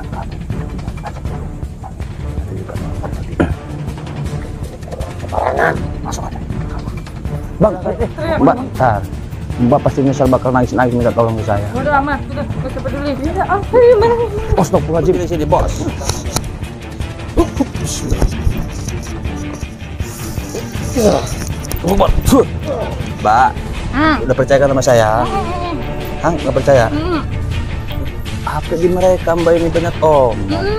Sembarangan, masuk aja. Bang, Mbak, bentar. Mbak pasti nyesal bakal nangis-nangis minta tolong ke saya. Udah aman, udah gak usah peduli. Udah, apa gimana? Astagfirullahaladzim di sini, bos. Mbak, udah percaya kan sama saya? Hang, nggak percaya? Apa di mereka Mbak ini banyak om?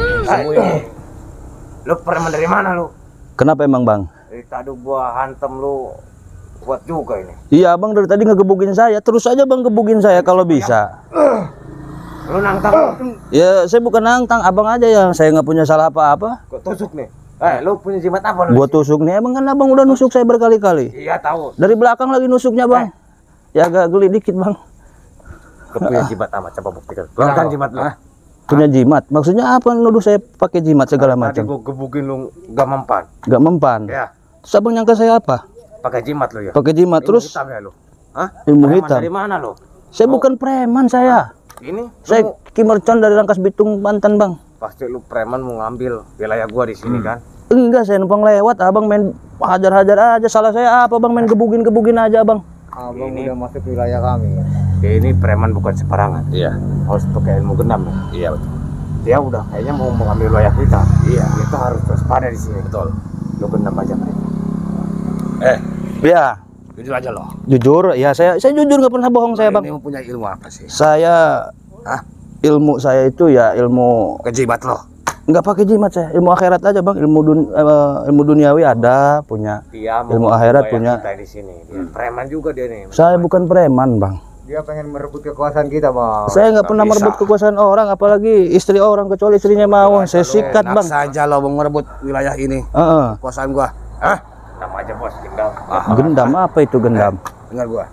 Lu preman dari mana lu? Kenapa emang Bang? Dari tadi gua hantem lu kuat juga ini. Iya Bang, dari tadi ngegebukin saya. Terus aja Bang gebukin saya kalau bisa. Lu nantang. Ya saya bukan nantang, abang aja yang saya nggak punya salah apa-apa. Gua tusuk nih. Lu punya jimat apa lu? Gua tusuk nih, emang kan abang udah nusuk saya berkali-kali. Iya tahu. Dari belakang lagi nusuknya Bang. Ya agak geli dikit Bang. Gua punya jimat apa? Coba buktikan. Kan jimat lu. Punya jimat? Maksudnya apa nuduh saya pakai jimat segala Tadi macam? gua gebukin lu gak mempan. Gak mempan. Ya. Terus abang nyangka saya apa? Pakai jimat lu ya. Pakai jimat. Ilmu Terus hitam ya lu. Hah? ilmu Preman hitam. dari mana lu? Saya bukan preman saya. Ini Saya lu Kimercon dari Rangkas Bitung Banten Bang. pasti lu preman mau ngambil wilayah gua di sini kan? Enggak, saya numpang lewat. Abang main hajar-hajar aja. Salah saya apa Bang? Main gebugin aja Bang. Abang udah masuk wilayah kami. Ini preman bukan sembarangan. Iya. Harus pakai ilmu genam ya. Iya betul. Dia udah kayaknya mau mengambil wilayah kita. Iya. Kita harus waspada di sini. Betul. Lu genam aja mereka. Ya, Jujur aja loh. jujur. Ya saya jujur nggak pernah bohong saya Bang. Ini mempunyai ilmu apa sih? Saya ilmu saya itu ya ilmu Kejibat loh. nggak pakai jimat saya, ilmu akhirat aja Bang. Ilmu duniawi ada punya. Dia Ilmu mau akhirat wilayah punya. kita di sini. Dia preman juga dia nih. Saya bukan preman Bang. Dia pengen merebut kekuasaan kita, Bang. Saya nggak pernah merebut kekuasaan orang, apalagi istri orang, kecuali istrinya mau. Saya sikat Bang. Saja lo mau merebut wilayah ini. Heeh. Kekuasaan gua. Hah? Nama aja bos, tinggal. Gendam apa itu gendam? Dengar gua.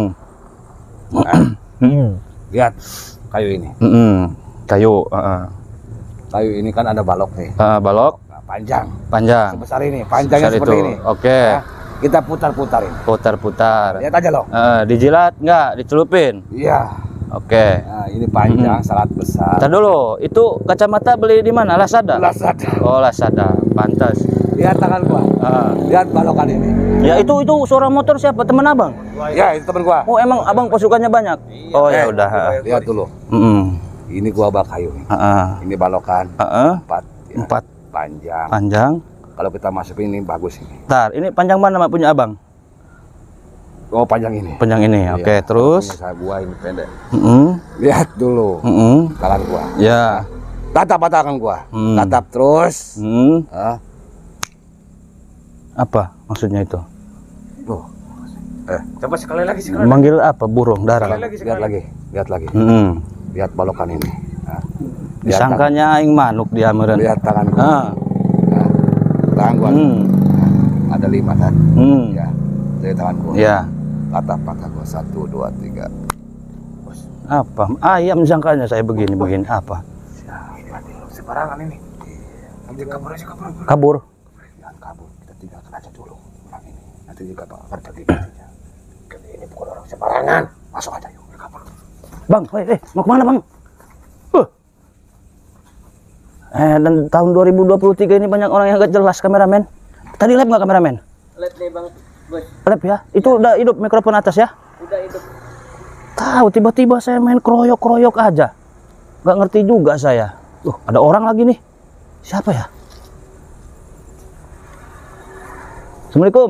Lihat kayu ini. Kayu. Kayu ini kan ada balok nih. Balok. Nah, panjang. Panjang. Sebesar ini. Panjangnya Besar seperti itu. ini. Oke. Nah, kita putar-putarin. Putar-putar. Lihat aja loh. Dijilat nggak? Dicelupin? Iya. Oke. Nah, ini panjang, sangat besar. Ntar dulu, itu kacamata beli di mana? Lazada? Lazada. Oh Lazada, pantas. Lihat tangan gua. Lihat balokan ini. Ya itu suara motor siapa? Temen abang? Ya, itu temen gua. Oh emang abang pasukannya banyak? Oh ya udah. Lihat dulu. Ini gua bak kayu nih. Ini balokan. 4. Ya. 4. Panjang. Panjang. Kalau kita masukin ini bagus ini. Ntar, ini panjang mana Mak, punya abang? Oh, panjang ini. Panjang ini, Iya. oke. Terus? Punya saya gua ini pendek. Heeh. Lihat dulu. Tangan gua. Ya. Tatap tangan gua. Tatap terus. Apa maksudnya itu? Loh. Coba sekali lagi Manggil apa? Burung, darah. Lihat lagi. Lihat lagi. Lihat balokan ini. Disangkanya aing manuk dia meureun. Lihat tangan gua. Tangan gua. Ada 5 kan? Ya. Dari tangan gua. Ya. Tatap mata gua. 1 2 3. Apa? Ayam sangkanya saya begini apa? Sembarangan ini. Nanti kabur aja kabur. Kabur. Jangan kabur. Kita tinggalkan aja dulu orang ini. Nanti juga bakal terjadi gantinya. Ini bukan orang sembarangan. Masuk aja yuk. Kabur. Bang, mau kemana Bang? Dan tahun 2023 ini banyak orang yang gak jelas kameramen. Tadi lab nggak kameramen? Lab nih Bang, bos. Lab ya? Itu udah hidup mikrofon atas ya? Udah hidup. Tahu tiba-tiba saya main kroyok-kroyok aja. Nggak ngerti juga saya. Ada orang lagi nih. Siapa ya? Assalamualaikum.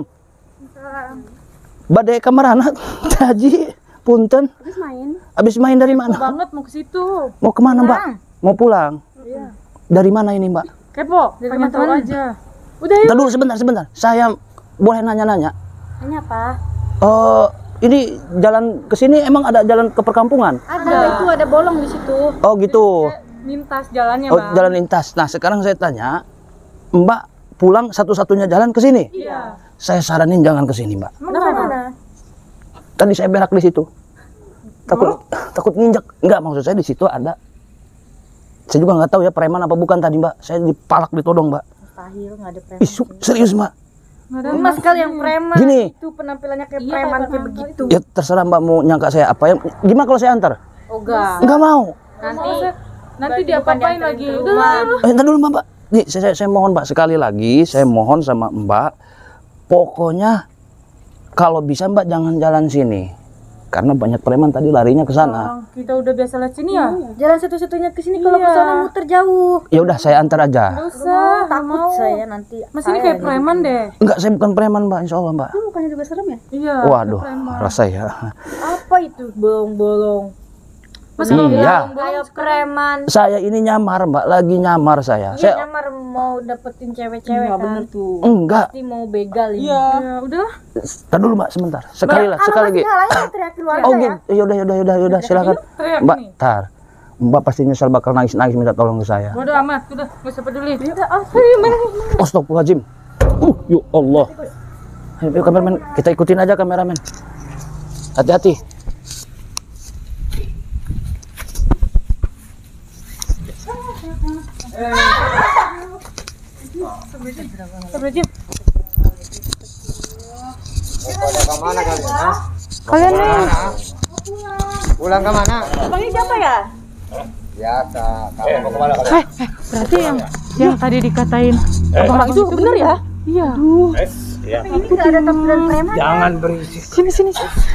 Badai kamarana Haji punten. Habis main dari mana? Banget mau ke situ. Mau kemana Mbak? Mau pulang. Iya. Dari mana ini Mbak? Kepo, pengen tahu aja. Udah yuk. Ntar dulu sebentar. Saya boleh nanya-nanya. Nanya apa? Ini jalan ke sini emang ada jalan ke perkampungan? Ada, itu ada bolong di situ. Oh gitu. Lintas jalannya, Oh, Bang. jalan lintas. Nah, sekarang saya tanya, Mbak pulang satu-satunya jalan ke sini? Iya. Saya saranin jangan ke sini, Mbak. Mana? Tadi saya berak di situ. Takut nginjak. Enggak, maksud saya di situ ada. Saya juga nggak tahu ya preman apa bukan tadi, Mbak. Saya dipalak ditodong, Mbak. Mustahil nggak ada preman. Serius, Mbak. Mas kali yang preman. Gini. Itu penampilannya kayak preman kayak begitu. Ya terserah Mbak mau nyangka saya apa. Gimana kalau saya antar? Oh, enggak. Enggak mau. Nanti Nanti dia apain lagi? Entar dulu Mbak. Nih, saya mohon Mbak sekali lagi, saya mohon sama Mbak. Pokoknya kalau bisa Mbak jangan jalan sini. Karena banyak preman tadi larinya ke sana. Kita udah biasa lihat sini ya. Jalan satu-satunya ke sini, kalau ke sana muter jauh. Ya udah saya antar aja. Nggak usah, Takut saya nanti. Mas ini kayak preman deh. Enggak, saya bukan preman Mbak, insya Allah Mbak. Itu bukannya juga serem ya? Iya. Waduh, preman. rasa ya. Apa itu bolong-bolong? Mas Iya. Kayak preman. Saya ini nyamar Mbak, lagi nyamar saya. Iya, Saya nyamar mau dapetin cewek-cewek kan. Bener tuh. enggak. Pasti mau begal ini. Ya udah. Tar dulu Mbak sebentar. Sekali lagi. Halangnya teriakin warga Oh ya. gitu. Yaudah silakan. Teriak Mbak, nih. tar. Mbak pasti nyesal bakal nangis minta tolong ke saya. Bodoh amat, udah nggak usah peduli. Astagfirullahaladzim. Ya Allah. Ayo kameramen, kita ikutin aja kameramen. Hati-hati. Astagfirullahaladzim. Pada kemana kalian? Ha? Kalian nih. Pulang kemana? Abangnya siapa ya? Biasa. Kamu mau kemana kalian? Berarti yang tadi dikatain abang itu bener ya? Iya. Ini nggak ada tampilan preman. Jangan berisik. Sini. Sini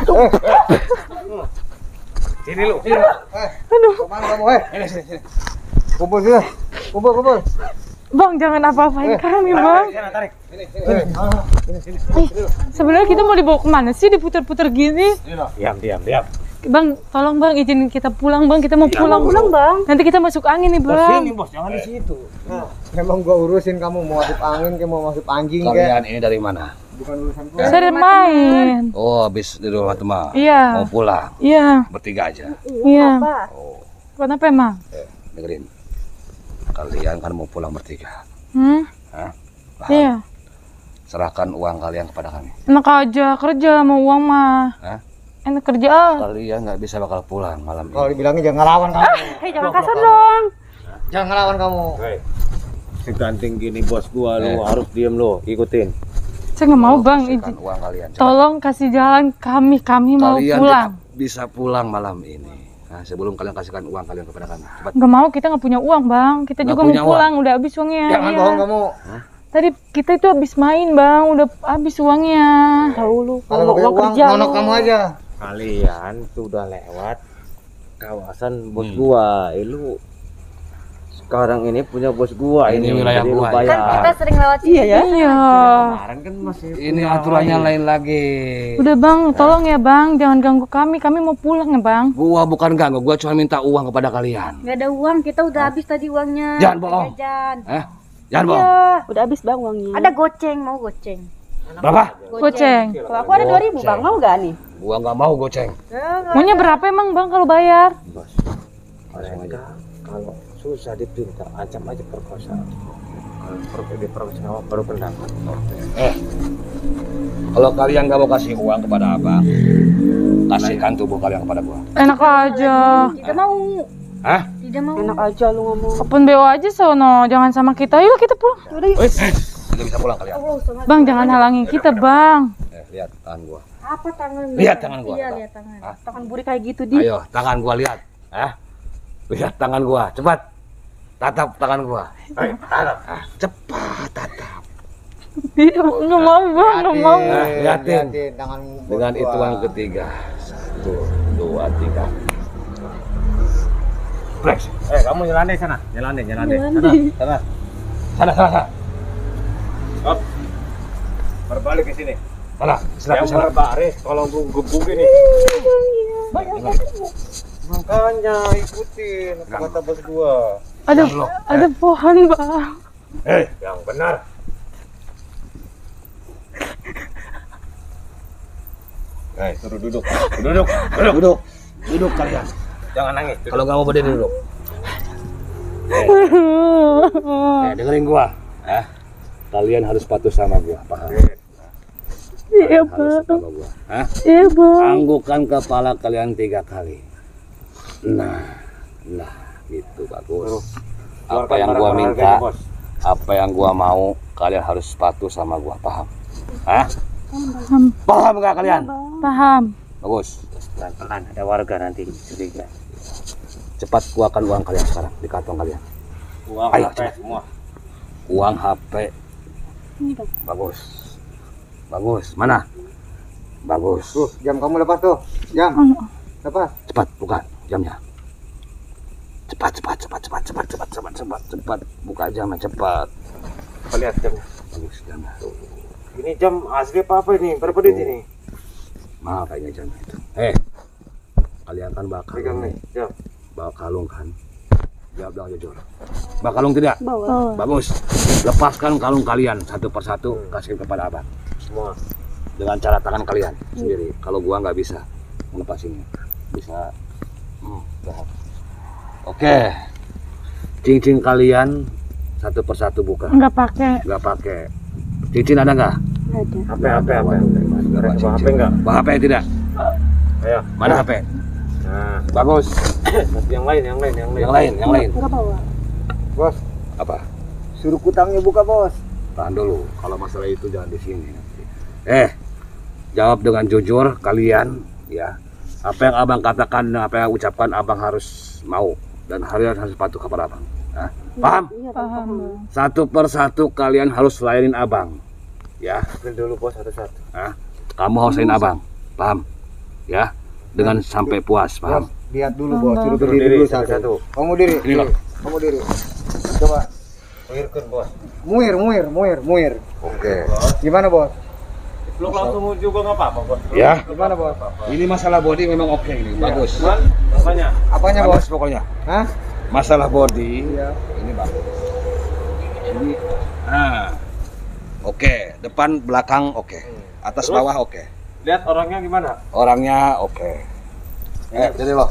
lu. Sini. Aduh. Kemana kamu? Sini. Kumpul sini. Kumpul. Bang, jangan apa-apain kami, Bang. Tarik. Sini. Sebenarnya kita mau dibawa kemana sih, diputar-putar gini? Diam. Bang, tolong Bang, izinin kita pulang, Bang. Kita mau pulang. Bang. Nanti kita masuk angin nih, Bang. Bos, jangan di situ. Memang gua urusin kamu mau masuk angin ke mau masuk anjing ke. Kalian ini dari mana? Bukan urusan gua. Saya udah main. Oh, habis di rumah teman. Iya. Mau pulang. Iya. Bertiga aja. Iya. Oh, Kenapa emang? dengerin. Kalian kan mau pulang bertiga. Hah? Paham? Iya. Serahkan uang kalian kepada kami. Enak aja kerja mau uang mah. Hah? Enak kerja. Kalian nggak bisa bakal pulang malam Kalau ini. dibilangin jangan ngelawan kamu. Hei, jangan kasar dong. Jangan ngelawan kamu. Seganting gini bos gua, lu harus diem lu, ikutin. Saya nggak mau, Bang. Kasihkan uang kalian. Cepat. Tolong kasih jalan kami mau Kalian pulang. tidak bisa pulang malam ini. Nah, sebelum kalian kasihkan uang kalian kepada kami. Cepat. Nggak mau, kita nggak punya uang, Bang. Kita Nggak juga punya mau pulang, udah habis uangnya. Jangan Iya. bohong kamu. Tadi kita itu habis main, Bang. Udah habis uangnya. Tahu lu. Kalau nggak punya uang, nonok kamu aja. Kalian sudah lewat kawasan bos gua. Lu sekarang ini punya bos gua. Ini wilayah jadi lu gua, bayar. Kan kita sering lewat sini. Iya. Kemarin kan masih Ini punya aturannya lain. lain lagi. Udah, Bang. Tolong ya, Bang. Jangan ganggu kami. Kami mau pulang ya, Bang. Gua bukan ganggu, gua cuma minta uang kepada kalian. Nggak ada uang, kita udah habis tadi uangnya. Jangan bohong. Jajan. Jangan bohong. Iya. Udah habis bang uangnya. Ada goceng, mau goceng. Berapa? Goceng. Kalau aku ada 2000 bang, mau nggak nih? Gua nggak mau goceng. Maunya berapa emang, Bang, kalau bayar? Bos, mereka kalau susah dipinta, ancam aja perkosa. Kalau diperkosa baru pendapat. Kalau kalian nggak mau kasih uang kepada abang, kasihkan tubuh kalian kepada gua. Enak aja. Tidak mau. Hah? Tidak mau. Enak aja lu ngomong. Open BO aja sono. Jangan sama kita. Yuk kita pulang. Tidak bisa pulang kalian. Bang, jangan halangin kita, Bang. Lihat tangan gua. Apa tangan? Lihat tangan gua. Iya, lihat tangan. Tangan buri kayak gitu di. Ayo, tangan gua lihat. Lihat tangan gua, cepat. Tatap tangan gua. Ayo, tatap. Cepat tatap. Iya, nggak mau, Bang. Nggak mau. Lihatin. tangan Dengan hitungan ketiga. 1, 2, 3. Flex. Kamu nyelane sana, nyelane. Sana. Stop. Berbalik ke sini. Sana, silakan sana. berbaris, tolong gebuk ini. Makanya ikutin apa kata bos gua. Ada pohon, Bang. Yang benar. Suruh duduk. Duduk kalian. Jangan nangis. Kalau nggak mau berdiri duduk. Dengerin gua. Kalian harus patuh sama gua, paham? Iya, Harus Bang. sama gua. Iya, Bang. Anggukkan kepala kalian 3 kali. Nah, gitu bagus. Apa yang gua minta, apa yang gua mau, kalian harus patuh sama gua, paham? Paham nggak kalian? Paham. Bagus. Pelan-pelan ada warga nanti curiga. Cepat keluarkan uang kalian sekarang di kantong kalian. Uang Ayo, HP cepat. semua. Uang HP. Ini bang. Bagus. Bagus. Mana? Bagus. Tuh, jam kamu lepas tuh. Jam. Lepas. Cepat buka jamnya. Cepat. Buka jamnya cepat. Apa lihat jamnya? Bagus jamnya. Ini jam asli apa ini? Berapa duit ini? Mahal kayaknya jamnya itu. Kalian kan bakal Pegang nih. Jam. bawa kalung kan? Jawab dong jujur. Bawa kalung tidak? Bawa. Bagus. Lepaskan kalung kalian satu persatu, kasih kepada abang. Semua. Dengan cara tangan kalian sendiri. Kalau gua nggak bisa melepasinnya. Bisa. Lihat. Oke. Cincin kalian satu persatu buka. Nggak pakai. Nggak pakai. Cincin ada nggak? Ada. HP. Bawa Bawa HP enggak? Bawa HP tidak? Ayo. Mana HP? Nah, Bagus. yang lain. Yang lain. Enggak bawa. Bos, Apa? suruh kutangnya buka, Bos. Tahan dulu. Kalau masalah itu jangan di sini. Jawab dengan jujur kalian ya. Apa yang abang katakan dan apa yang ucapkan abang harus mau dan harus patuh kepada abang. Nah, paham? Iya, Paham, Bang. Satu persatu kalian harus layanin abang. Ya, ambil dulu bos satu-satu. kamu harus layanin abang. Paham? Ya, dengan sampai puas, paham? Bos, lihat dulu, Bos. Suruh Suruh berdiri diri dulu satu-satu. satu. Kamu diri. Ini loh. Kamu diri. Coba. Wirkun bos. Muir. Oke. Gimana, Bos? Lu langsung juga nggak apa-apa bos. Ya, Gimana, Bos? ini masalah body memang oke ini. Bagus. Cuman, apanya? Apanya, Bagus Bos? pokoknya. Hah? Masalah body Iya. ini bagus. Ini oke, depan belakang oke. Atas Terus? bawah oke. Lihat orangnya gimana? Orangnya oke. Jadi lo.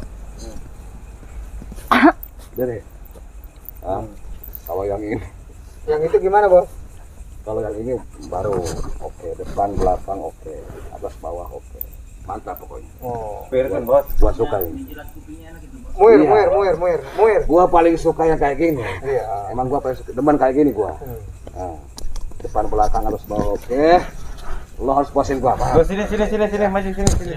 Jadi. Kalau yang ini, Yang itu gimana, Bos? kalau yang ini baru oke. Depan belakang oke. Atas bawah oke. Mantap pokoknya. Oh. Wirkun bos. Gua suka ini. Muir. Gua paling suka yang kayak gini. Iya. Emang gua paling suka demen kayak gini gua. Nah, depan belakang harus bawah oke. Lo harus puasin gua, paham? Bos sini maju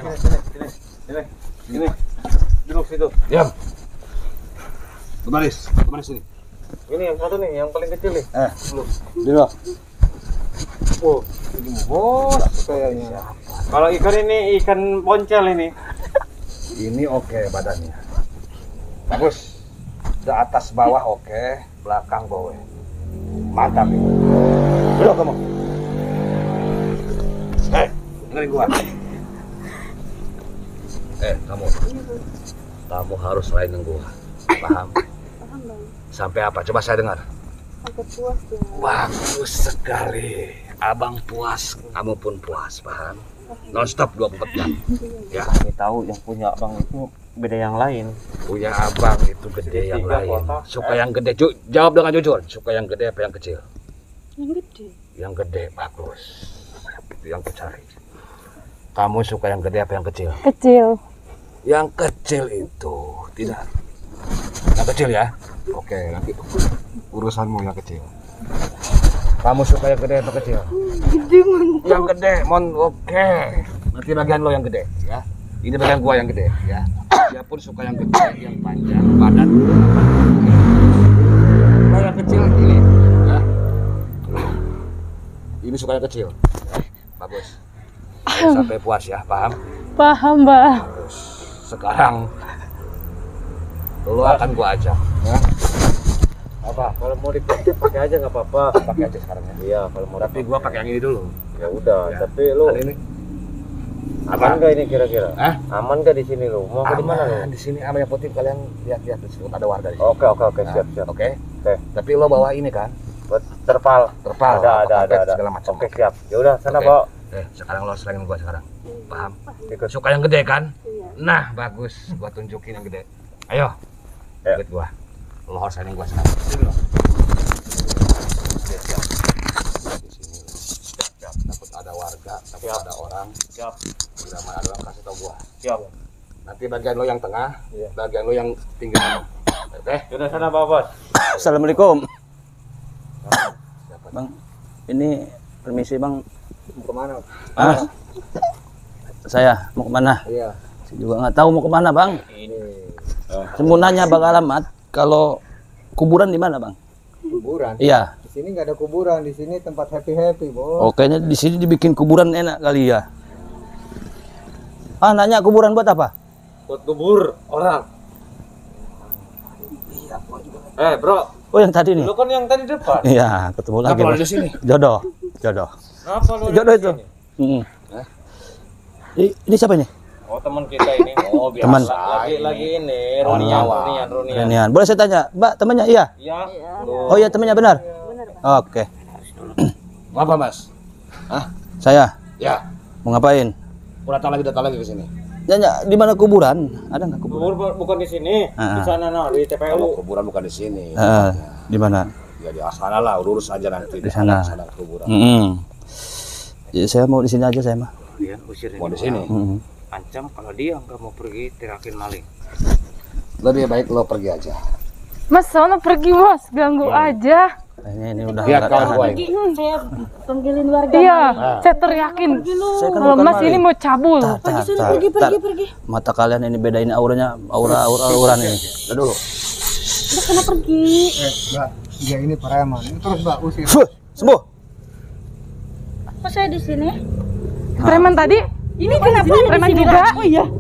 sini. Duduk situ. Diam. Kembali sini. Ini yang satu nih, yang paling kecil nih. Dulu. Oh, Bos, kayaknya. kalau ikan ini ikan poncel ini. Ini oke badannya. Bagus. Udah atas bawah oke, belakang bawah. Mantap ini. Dulu kamu. Dengerin gua. Kamu. Kamu harus layanin gua. Paham? Paham, Bang. Sampai apa? Coba saya dengar. Sampai puas ya. Bagus sekali. Abang puas, kamu pun puas, paham? Non-stop 24 jam. Ya, Kami tahu yang punya abang itu beda yang lain. punya abang itu gede yang Tiga lain. kotak. Suka yang gede. Jawab dengan jujur. Suka yang gede apa yang kecil? Yang gede. Yang gede, bagus. Itu yang kucari. Kamu suka yang gede apa yang kecil? Kecil. Yang kecil itu tidak. Yang kecil ya? Oke, nanti urusanmu yang kecil. Kamu suka yang gede atau kecil? Gede, mantap. Yang gede, oke. Nanti bagian lo yang gede, ya. Ini bagian gua yang gede, ya. Dia pun suka yang gede, yang panjang, badan. Kalau yang kecil ini, ya. Ini suka yang kecil, ya. Bagus. Sampai puas ya, paham? Paham, Mbak. Terus sekarang lo akan gua ajak, ya. Apa? Kalau mau dipakai aja nggak apa-apa. Pakai aja sekarang ya. Iya, kalau mau Tapi gua pakai yang ini dulu. ya udah. Ya. Tapi lu Kali ini aman nggak ini kira-kira? Hah? Aman nggak di sini lu? Mau ke di mana lu? aman di sini aman, yang penting kalian lihat-lihat di sini ada warga di sini. Oke, Nah, siap. Oke. Oke. Tapi lo bawa ini kan? Buat terpal. Terpal, Ada. karpet, segala macam. Oke, siap. Ya udah, sana Oke. bawa. Sekarang lo selengin gua sekarang. Paham? Ikut. Suka yang gede kan? Iya. Nah, bagus. Gua tunjukin yang gede. Ayo. Ayo. Ikut gua. Lo harus selengin gua sekarang. Sini lo. Siap. Di sini. Siap. Takut ada warga, takut ada orang. Siap. Bila mana ada orang kasih tau gua. Siap. Nanti bagian lo yang tengah, Iya. bagian lo yang pinggir. Oke? Ya udah, sana bawa, Bos. Assalamualaikum. Siapa? Bang, ini permisi, Bang. Mau kemana? Saya mau kemana? Iya. Saya juga nggak tahu mau kemana bang. Saya mau nanya bang alamat. Kalau kuburan di mana bang? Kuburan. Iya. Di sini nggak ada kuburan, di sini tempat happy bos. Oh, kayaknya di sini dibikin kuburan enak kali ya. Ah, nanya kuburan buat apa? Buat kubur orang. Bro, Oh, yang tadi nih. lu kan yang tadi depan. Iya, ketemu lagi. Kenapa Bos. lu di sini? Jodoh. Kenapa lu Jodoh di itu. sini? Mm. Ini siapa ini? Oh, teman kita ini. Oh, biasa. Teman. Lagi ini Ronian. Renian. Boleh saya tanya, Mbak, temannya iya? Iya. Oh iya, temannya benar. Oke. Apa mas? Saya Ya. mau ngapain? Datang lagi ke sini. Nanya di mana kuburan? Ada nggak kuburan? Kubur bukan di sini. Di sana no, di Kalau TPU. kuburan bukan di sini. Di mana? Ya di sana lah, lurus aja nanti. Di sana. Sana kuburan. Jadi saya mau di sini aja saya mah. Dia usir Mau di sini. Ancam kalau dia nggak mau pergi, tirakin maling. Lebih baik lo pergi aja. Mas, sono pergi mas, ganggu aja. Kayaknya ini udah Biar nggak kawan tahan. gue. Saya panggilin warga. Iya, saya teriakin. Saya kan Kalau bukan mas maling. ini mau cabul. Pergi. Mata kalian ini bedain auranya, aura ini. Udah dulu. Udah kena pergi. Mbak, dia ini preman. Ini terus mbak usir. Fuh, sembuh. Kok saya di sini? Preman tadi? Ini kenapa ada Preman di sini? juga? Oh iya.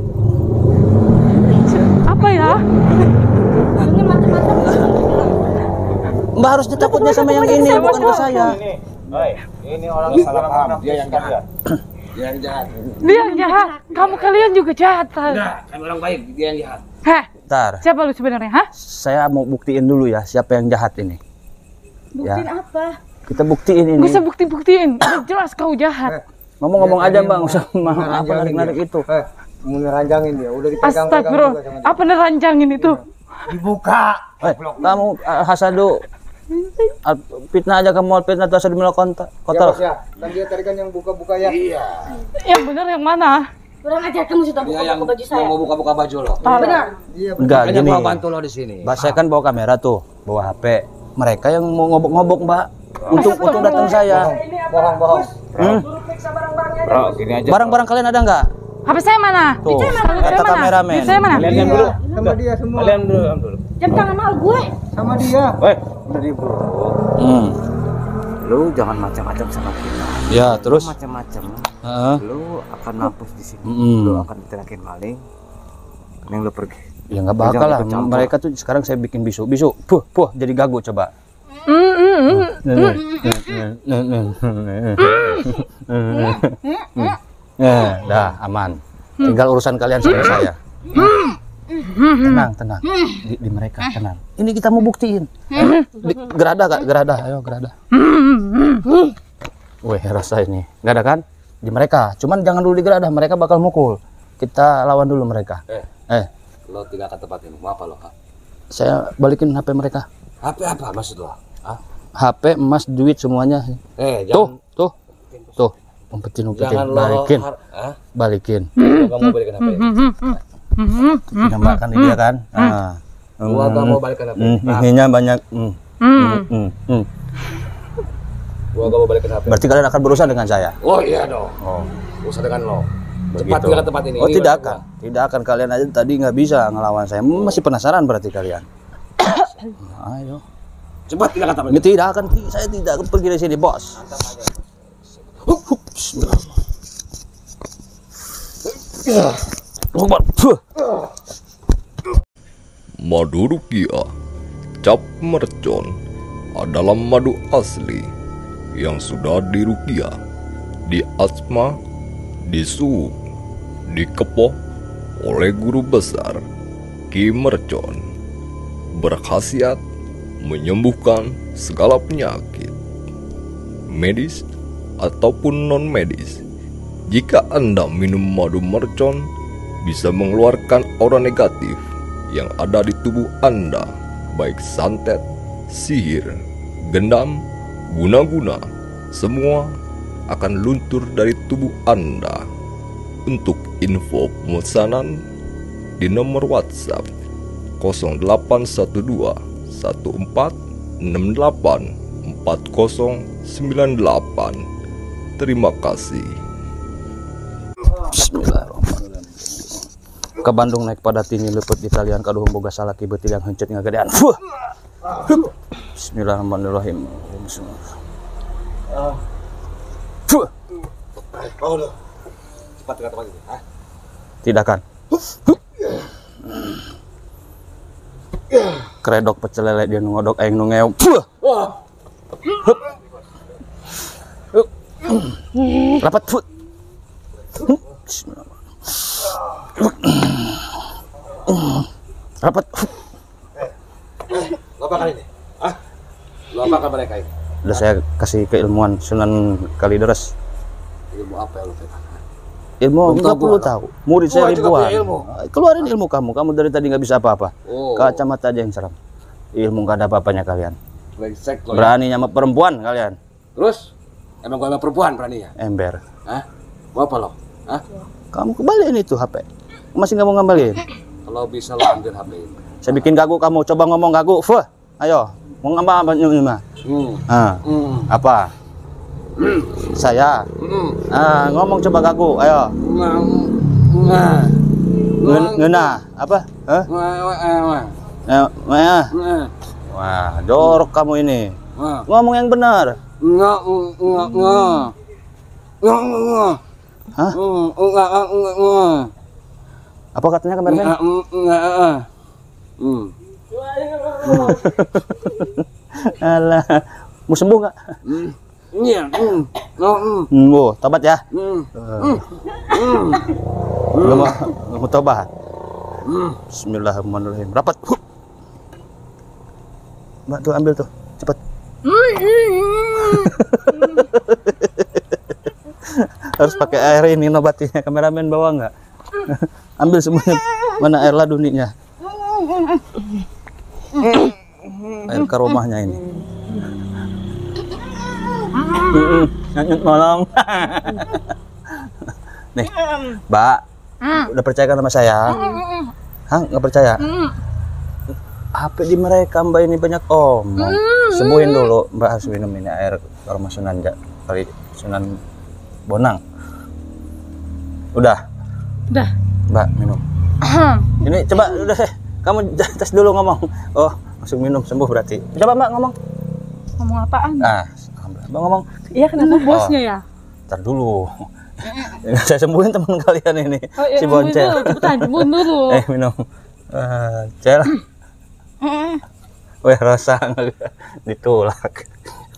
Apa ya? Ini mata-mata. Mbak harusnya takutnya sama yang ini, bukan ke saya. Ini orang Salah paham. Dia yang jahat. Dia yang jahat. Dia yang jahat. Kamu kalian juga jahat. Kami orang baik. Dia yang jahat. Heh, Bentar, siapa lu sebenarnya? Hah? saya mau buktiin dulu ya siapa yang jahat ini. Buktiin apa? Kita buktiin ini. Gak usah bukti-buktiin. Udah jelas kau jahat. Ngomong-ngomong Dia aja tadi bang, mau usah apa narik-narik itu. Mau neranjangin dia. Udah dipegang-pegang Astagfirullah. juga sama dia. Apa neranjangin itu? Dibuka. Kamu hasadu fitnah aja kamu fitnah tuh asal melakukan Ya kotor. bos ya. Dan dia tadi kan yang buka-buka ya. Iya. Yang benar yang mana? Kurang ajar kamu sudah buka baju saya. mau buka-buka baju lo. Benar. Iya. Enggak Makanya gini. gua bantu lo di sini. Mbak saya kan bawa kamera tuh, bawa HP. Mereka yang mau ngobok-ngobok mbak, untuk datang saya. Bohong. Bro, gini aja. Barang-barang kalian ada nggak? HP saya mana? Tuh, Saldo saya kata mana? kameramen. Duit saya mana? Kalian dulu. Sama dia semua. Kalian dulu. Jam tangan mal gue. Sama dia. Woi, dari bro. Lu jangan macam-macam sama kita. Ya terus. Macam-macam. Heeh. Lu akan mampus di sini. Mm-mm. Lu akan diterakin maling. Mending lu pergi. Ya nggak bakal Jangan lah. ikut campur. Mereka tuh sekarang saya bikin bisu, puh, jadi gagu coba. Dah aman. Tinggal urusan kalian sama saya. Tenang. Di mereka tenang. Ini kita mau buktiin. Gerada kak, gerada. Ayo gerada. Wih rasa ini. Nggak ada kan? Di mereka. Cuman jangan dulu di gerada. Mereka bakal mukul. Kita lawan dulu mereka. Lo tinggal ke tempat ini. Mau apa lo? Saya balikin HP mereka. HP apa maksud lo? HP, emas, duit semuanya. Jangan. Tuh. Umpetin. Jangan lo. Balikin. Kamu balikin HP. Punya mbak kan dia kan. Gua gak mau balikin HP. Ininya banyak. Gua gak mau balikin HP. Berarti kalian akan berurusan dengan saya. Oh iya dong. Oh, Usah dengan lo. Cepat begitu. tinggal ke tempat ini. Oh Ini tidak barang akan. Tidak akan kalian aja tadi nggak bisa ngelawan saya. Masih penasaran berarti kalian. Ayo. gua. Cepat tinggal ke tempat Ini tidak akan. Saya tidak akan pergi dari sini, bos. Madu Rukia Cap Mercon adalah madu asli yang sudah dirukia, diasma, disuuk, dikepoh oleh guru besar Ki Mercon. Berkhasiat menyembuhkan segala penyakit, medis ataupun non-medis. Jika Anda minum madu mercon, bisa mengeluarkan aura negatif yang ada di tubuh Anda, baik santet, sihir, gendam, guna-guna, semua akan luntur dari tubuh Anda. Untuk info pemesanan di nomor WhatsApp 0812 1468 4098. Terima kasih. Bismillahirrahmanirrahim. Ke Bandung naik pada tini lepet di talian kaduhung boga salaki beutil yang heuncet ngagedean. Fuh. Hup. Bismillahirrahmanirrahim. Fuh. Cepat ke tempat ini. Tidak kan. Keredok pecel lele dia ngodok aing nu ngeong. Fuh. Hup. Hup. Rapat fuh. Rapat. Lo apakan ini? Hah? Lo apakan mereka ini? Udah saya kasih keilmuan Sunan Kalideres. Ilmu apa yang lo pegang? Ilmu Belum nggak tahu perlu gua. tahu. Murid saya Gua juga ribuan. punya ilmu. Keluarin ilmu kamu. Kamu dari tadi nggak bisa apa-apa. Oh. Kacamata aja yang seram. Ilmu nggak ada apa-apanya kalian. Brengsek lo ya. Berani sama perempuan kalian. Terus? Emang gua sama perempuan berani ya? Ember. Hah? Mau apa lo? Hah? Kamu kembaliin itu HP. Masih nggak mau ngambilin? Kalau bisa lo ambil HP ini. Saya bikin gagu kamu. Coba ngomong gagu. Fuh. Ayo. Mau ngapa apa nyuma? Apa? Saya. Ngomong coba gagu. Ayo. Ngena. Apa? Hah? Wah, jorok kamu ini. Ngomong yang benar. Hah? Apa katanya kameramen? Alah, mau sembuh nggak? Mau tobat ya? Nggak mau tobat. Bismillahirrahmanirrahim. Rapat. Mbak tuh ambil tuh, cepat. Harus pakai air ini nobatinya. Kameramen bawa nggak? Ambil semuanya. Mana air laduninya? Air ke rumahnya ini. Nyanyut nolong. Nih, Mbak, udah percaya kan sama saya? Hah, nggak percaya? HP di mereka Mbak ini banyak omong. Sembuhin dulu, Mbak harus minum ini air ke rumah Sunan kali Sunan Bonang. Udah. Udah. Mbak minum. Ini coba udah deh. Kamu tes dulu ngomong. Oh, langsung minum sembuh berarti. Coba Mbak ngomong. Ngomong apaan? Ah, Mbak ngomong. Iya, kenapa bosnya ya? Ntar dulu. Saya sembuhin teman kalian ini. Oh, iya, Si Boncel. cepetan, sembuhin dulu. Minum. Cel. Weh, rasa ditulak.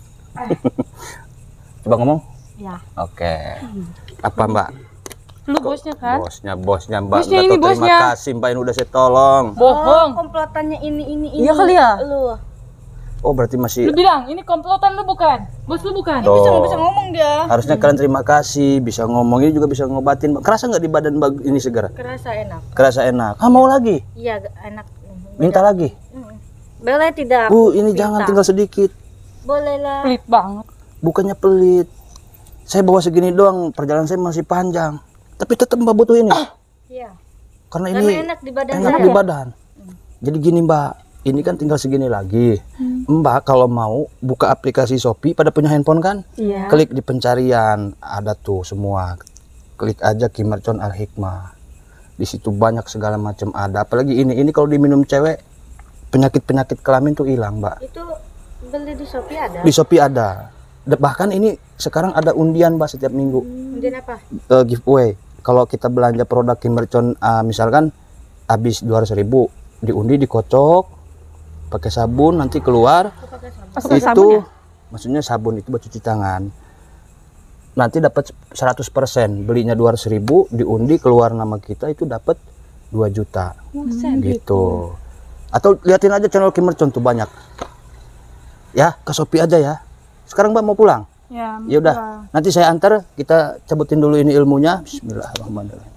Coba ngomong. Ya. Oke. Apa Mbak? Lu bosnya kan? Bosnya Mbak. Bosnya Nggak ini, tahu terima bosnya. kasih Mbak ini udah saya tolong. Bohong. Komplotannya ini. Iya kali ya? Lu. Oh berarti masih. Lu bilang ini komplotan lu bukan? Bos lu bukan? Tuh. Bisa ngomong dia. Harusnya kalian terima kasih, bisa ngomong ini juga bisa ngobatin. Kerasa nggak di badan Mbak ini segar? Kerasa enak. Kerasa enak. Ah mau lagi? Iya, enak. Minta lagi? Boleh tidak? Bu ini jangan tinggal sedikit. Boleh lah. Pelit banget. Bukannya pelit. Saya bawa segini doang, perjalanan saya masih panjang. Tapi tetap Mbak butuh ini. Iya. Karena Karena ini enak di badan enak saya. di badan. Jadi gini Mbak, ini kan tinggal segini lagi. Mbak kalau mau buka aplikasi Shopee, pada punya handphone kan? Iya. Klik di pencarian, ada tuh semua. Klik aja Ki Mercon Al Hikmah. Di situ banyak segala macam ada. Apalagi ini kalau diminum cewek, penyakit kelamin tuh hilang Mbak. Itu beli di Shopee ada. Di Shopee ada. Bahkan ini sekarang ada undian Mbak setiap minggu. Kemudian apa? Giveaway. Kalau kita belanja produk Ki Mercon, misalkan habis 200.000, diundi, dikocok, pakai sabun, nanti keluar. Pakai Itu sabun ya? maksudnya sabun itu buat cuci tangan. Nanti dapat 100%. Belinya 200.000, diundi, keluar nama kita, itu dapat 2 juta. Gitu. Atau liatin aja channel Ki Mercon tuh banyak. Ya, ke Shopee aja ya. Sekarang Mbak mau pulang? Ya, Ya udah, nanti saya antar, kita cabutin dulu ini ilmunya. Bismillahirrahmanirrahim.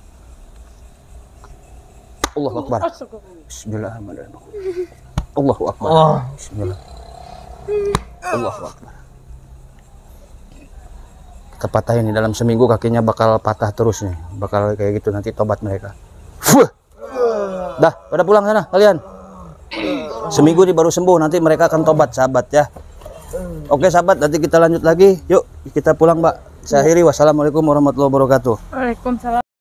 Allahu Akbar. Bismillahirrahmanirrahim. Allahu Akbar. Bismillah. Allahu Akbar. Kita patahin nih, dalam seminggu kakinya bakal patah terus nih. Bakal kayak gitu, nanti tobat mereka. Fuh. Dah, pada pulang sana kalian. Seminggu nih baru sembuh, nanti mereka akan tobat sahabat ya. Oke sahabat, nanti kita lanjut lagi. Yuk kita pulang Mbak. Saya akhiri, wassalamualaikum warahmatullahi wabarakatuh. Waalaikumsalam.